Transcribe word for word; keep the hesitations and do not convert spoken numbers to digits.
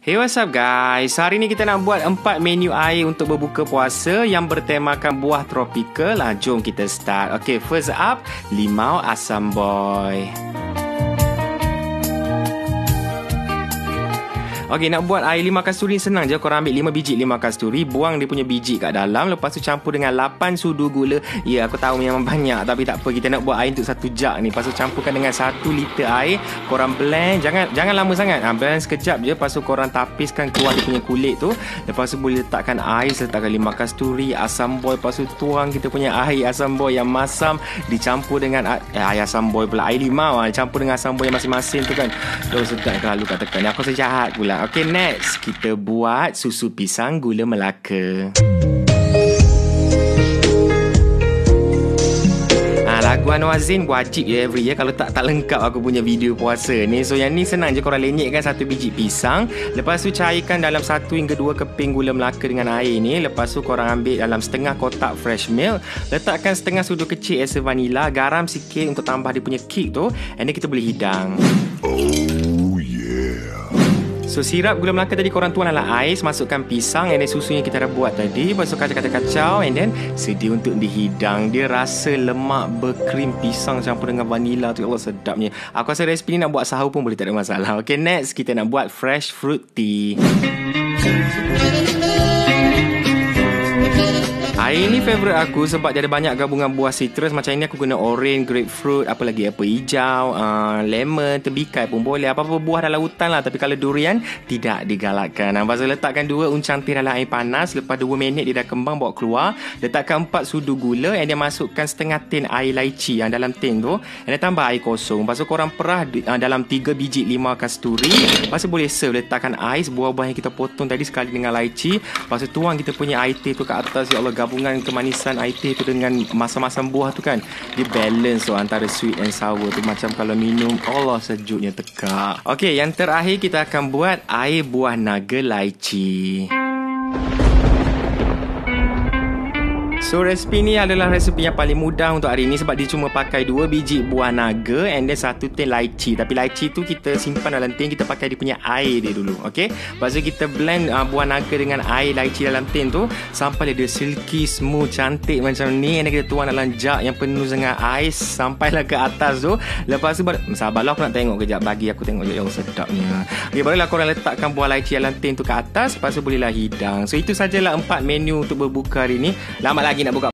Hey, what's up guys? Hari ni kita nak buat empat menu air untuk berbuka puasa yang bertemakan buah tropikal. Ha, jom kita start. Okay, first up, limau asam boy. Okey, nak buat air limau kasturi senang je. Korang ambil lima biji limau kasturi, buang dia punya biji kat dalam, lepas tu campur dengan lapan sudu gula. Ya, aku tahu memang banyak, tapi tak apa, kita nak buat air untuk satu jug ni. Lepas tu campurkan dengan satu liter air. Korang blend, jangan jangan lama sangat. Ha, blend sekejap je, lepas tu korang tapiskan keluar dia punya kulit tu. Lepas tu boleh letakkan air, letakkan limau kasturi, asam boy, lepas tu tuang kita punya air asam boy yang masam dicampur dengan eh, air asam boy pula, air limau ha, campur dengan asam boy yang masing-masing tu kan. Terus sedap kalau katakan. Aku sejahat pula. Okay, next kita buat susu pisang gula Melaka. Lagu Anwar Zain wajib je every year. Kalau tak, tak lengkap aku punya video puasa ni. So yang ni senang je, korang lenyekkan satu biji pisang. Lepas tu cairkan dalam satu hingga dua keping gula Melaka dengan air ni. Lepas tu korang ambil dalam setengah kotak fresh milk. Letakkan setengah sudu kecil esa vanila, garam sikit untuk tambah dia punya kick tu. And then kita boleh hidang. Oh yeah. So sirap gula Melaka tadi korang tuang dalam ais, masukkan pisang and then susu yang kita dah buat tadi. Lepas tu kacau-kacau and then sedia untuk dihidang. Dia rasa lemak berkrim pisang campur dengan vanila tu, ya Allah sedapnya. Aku rasa resipi ni nak buat sahur pun boleh, tak ada masalah. Okay, next kita nak buat fresh fruit tea. Air ni favourite aku sebab dia ada banyak gabungan buah citrus. Macam ini aku guna orange, grapefruit, apa lagi, apple hijau, uh, lemon, tebikai pun boleh. Apa-apa buah dalam hutan lah. Tapi kalau durian, tidak digalakkan. Lepas tu letakkan dua uncang teh dalam air panas. Lepas dua minit dia dah kembang, bawa keluar. Letakkan empat sudu gula and dia masukkan setengah tin air laici yang dalam tin tu. And dia tambah air kosong. Lepas tu korang perah uh, dalam tiga biji limau kasturi. Lepas tu boleh serve. Letakkan ais, buah-buah yang kita potong tadi sekali dengan laici. Lepas tu tuang kita punya air teh tu kat atas. Ya Allah, gabungan kemanisan air teh tu dengan masam-masam buah tu kan, dia balance tu antara sweet and sour tu. Macam kalau minum, Allah sejuknya tekak. Okey, yang terakhir kita akan buat air buah naga laici. So resipi ni adalah resipi yang paling mudah untuk hari ni sebab dia cuma pakai dua biji buah naga and then satu tin laici. Tapi laici tu kita simpan dalam tin, kita pakai dia punya air dia dulu. Okey. Lepas tu kita blend uh, buah naga dengan air laici dalam tin tu sampai dia silky, smooth, cantik macam ni. And then kita tuang dalam jug yang penuh dengan ais sampailah ke atas tu. Lepas tu bar- sabarlah aku nak tengok kejap, bagi aku tengok je. Oh sedapnya. Okey, barulah korang letakkan buah laici dalam tin tu ke atas. Lepas tu bolehlah hidang. So itu sajalah empat menu untuk berbuka hari ni. Lambat lagi nak buka